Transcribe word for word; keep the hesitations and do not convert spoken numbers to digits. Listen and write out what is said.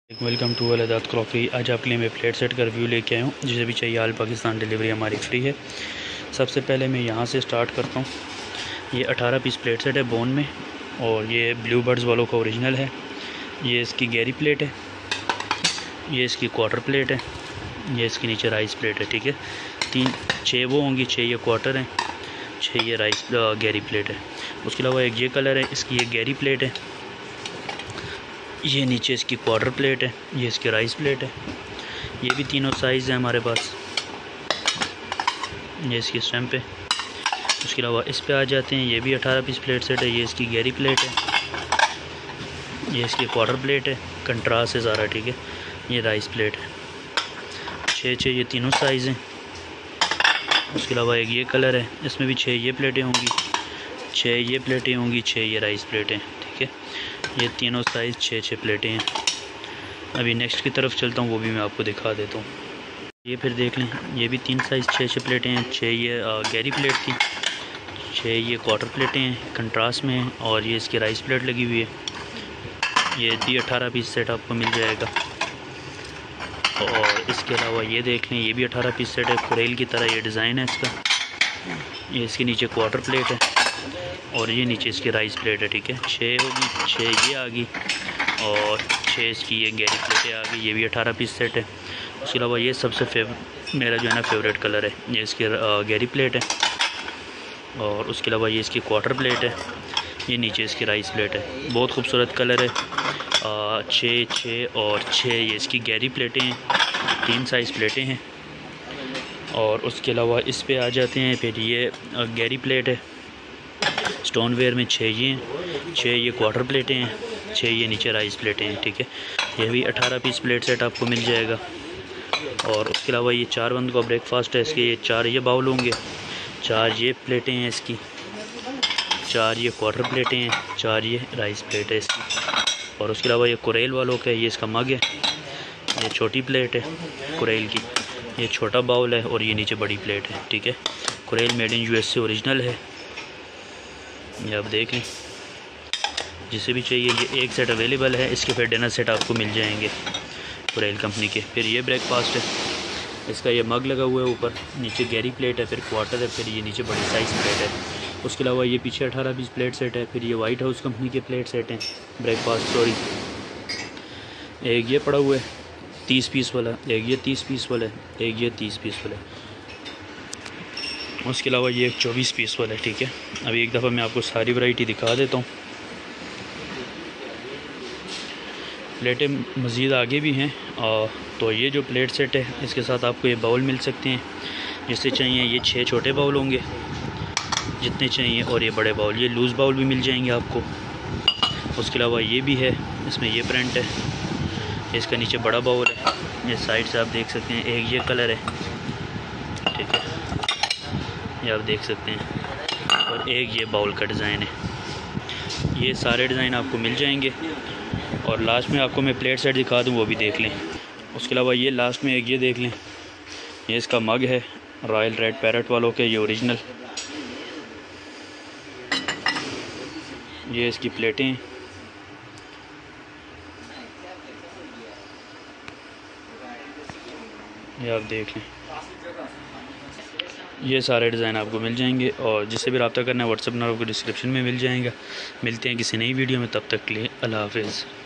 Welcome to अलदात crockery. आज आपके लिए मैं प्लेट सेट का रिव्यू लेके आया हूँ। जिसे भी चाहिए आल पाकिस्तान डिलीवरी हमारी फ्री है। सबसे पहले मैं यहाँ से स्टार्ट करता हूँ। ये अठारह पीस प्लेट सेट है बोन में, और ये ब्लू बर्ड्स वालों का ओरिजिनल है। ये इसकी गहरी प्लेट है, ये इसकी क्वार्टर प्लेट है, ये इसके नीचे राइस प्लेट है। ठीक है, तीन छः वो होंगी, छः ये क्वार्टर हैं, छः ये राइस गहरी प्लेट है। उसके अलावा एक ये कलर है, इसकी ये गहरी प्लेट है, ये नीचे इसकी क्वार्टर प्लेट है, ये इसकी राइस प्लेट है। ये भी तीनों साइज़ है हमारे पास। ये इसकी स्टैम्प है। उसके अलावा इस पे आ जाते हैं, ये भी अठारह पीस प्लेट सेट है। ये इसकी गहरी प्लेट है, ये इसकी क्वार्टर प्लेट है, कंट्रास्ट है ज़रा। ठीक है, ये राइस प्लेट है। छः छः ये तीनों साइज़ हैं। उसके अलावा एक ये कलर है, इसमें भी छः ये प्लेटें होंगी, छः ये प्लेटें होंगी, छः ये राइस प्लेटें। ठीक है, ये तीनों साइज़ छः छः प्लेटें हैं। अभी नेक्स्ट की तरफ चलता हूँ, वो भी मैं आपको दिखा देता हूँ। ये फिर देख लें, ये भी तीन साइज़ छः छः प्लेटें हैं। छः ये गहरी प्लेट की, छः ये क्वार्टर प्लेटें हैं, कंट्रास्ट में हैं, और ये इसकी राइस प्लेट लगी हुई है। ये भी अठारह पीस सेट आपको मिल जाएगा। और इसके अलावा ये देख लें, ये भी अठारह पीस सेट है। कुरेल की तरह ये डिज़ाइन है इसका। ये इसके नीचे क्वार्टर प्लेट है, और ये नीचे इसकी राइस प्लेट है। ठीक है, छः होगी, छः ये आ गई, और छः इसकी ये गहरी प्लेटें आ गई। ये भी अठारह पीस सेट है। उसके अलावा ये सबसे फेव मेरा जो है ना फेवरेट कलर है, ये इसकी गहरी प्लेट है, और उसके अलावा ये इसकी क्वार्टर प्लेट है, ये नीचे इसकी राइस प्लेट है। बहुत खूबसूरत कलर है। छः छः और छः ये इसकी गहरी प्लेटें हैं, तीन साइज़ प्लेटें हैं। और उसके अलावा इस पे आ जाते हैं, फिर ये गहरी प्लेट है स्टोन वेयर में, छः ये हैं, छः ये क्वार्टर प्लेटें हैं, छः ये नीचे राइस प्लेटें हैं। ठीक है, ये भी अठारह पीस प्लेट सेट आपको मिल जाएगा। और उसके अलावा ये चार बंद का ब्रेकफास्ट है इसके। ये चार ये बाउल होंगे, चार ये प्लेटें हैं इसकी, चार ये क्वार्टर प्लेटें हैं, चार ये राइस प्लेट है इसकी। और उसके अलावा ये कुरेल वालों का ये इसका मग है, ये छोटी प्लेट है कुरेल की, ये छोटा बाउल है, और ये नीचे बड़ी प्लेट है। ठीक है, कुरेल मेड इन यूएस से ओरिजिनल है। ये आप देख लें, जिसे भी चाहिए ये एक सेट अवेलेबल है। इसके फिर डिनर सेट आपको मिल जाएंगे कुरेल कंपनी के। फिर ये ब्रेकफास्ट है, इसका ये मग लगा हुआ है ऊपर, नीचे गहरी प्लेट है, फिर क्वार्टर है, फिर ये नीचे बड़ी साइज़ प्लेट है। उसके अलावा ये पीछे अठारह पीस प्लेट सेट है। फिर ये वाइट हाउस कंपनी के प्लेट सेट हैं ब्रेकफास्ट। सॉरी, एक ये पड़ा हुआ है तीस पीस वाला, एक ये तीस पीस वाला है, एक ये तीस पीस वाला है। उसके अलावा ये एक चौबीस पीस वाला है। ठीक है, अभी एक दफ़ा मैं आपको सारी वैरायटी दिखा देता हूँ। प्लेटें मज़ीद आगे भी हैं। और तो ये जो प्लेट सेट है, इसके साथ आपको ये बाउल मिल सकते हैं, जिससे चाहिए ये छः छोटे बाउल होंगे जितने चाहिए, और ये बड़े बाउल, ये लूज़ बाउल भी मिल जाएंगे आपको। उसके अलावा ये भी है, इसमें ये प्रिंट है, इसका नीचे बड़ा बाउल है, ये साइड से आप देख सकते हैं। एक ये कलर है, ठीक है, ये आप देख सकते हैं, और एक ये बाउल का डिज़ाइन है। ये सारे डिज़ाइन आपको मिल जाएंगे। और लास्ट में आपको मैं प्लेट सेट दिखा दूँ, वो भी देख लें। उसके अलावा ये लास्ट में एक ये देख लें, ये इसका मग है रॉयल रेड पैरट वालों के, ये ओरिजिनल। ये इसकी प्लेटें हैं, ये आप देख लें। ये सारे डिज़ाइन आपको मिल जाएंगे, और जिससे भी रब्ता करना है व्हाट्सएप नंबर आपको डिस्क्रिप्शन में मिल जाएगा। मिलते हैं किसी नई वीडियो में, तब तक के लिए अल्लाह हाफ़िज़।